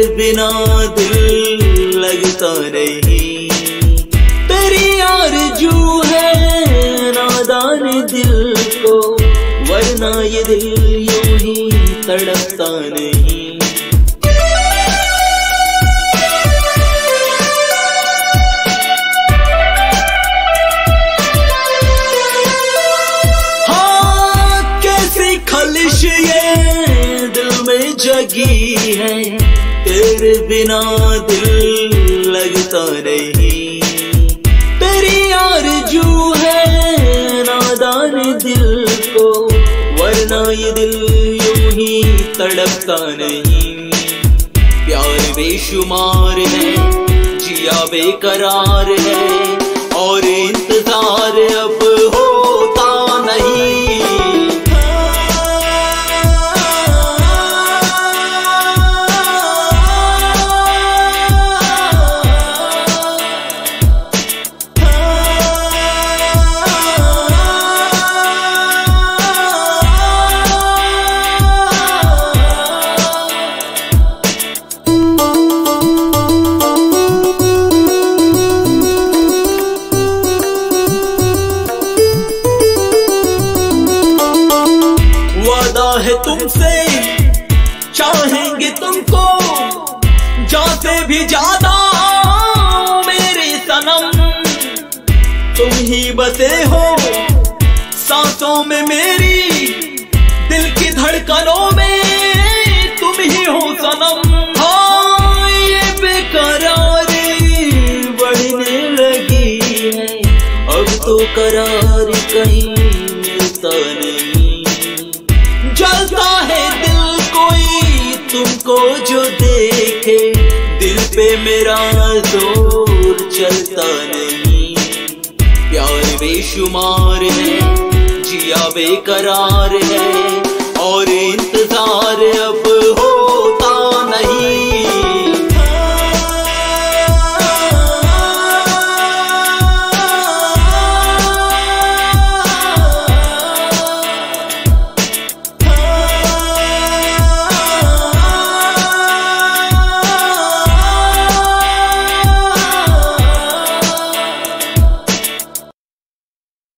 बिना दिल लगता नहीं, तेरी आरज़ू है नादान दिल को, वरना ये दिल यूं ही तड़पता नहीं। हाँ कैसी खलिश ये दिल में जगी है, तेरे बिना दिल लगता नहीं, तेरी आरज़ू है नादान दिल को, वरना ये दिल यूं ही तड़पता नहीं। प्यार बेशुमार है, जिया बेकरार है, और इंतजार अब होता नहीं। है तुमसे चाहेंगे तुमको जाते भी ज्यादा मेरे सनम, तुम ही बसे हो सांसों में मेरी, दिल की धड़कनों में तुम ही हो सनम। हाँ ये बेकरारी बढ़ने लगी है, अब तो करार कहीं मिलता नहीं। जलता है दिल कोई तुमको जो देखे, दिल पे मेरा जोर चलता नहीं। प्यार बेशुमार है, जिया बेकरार है, और इंतजार अब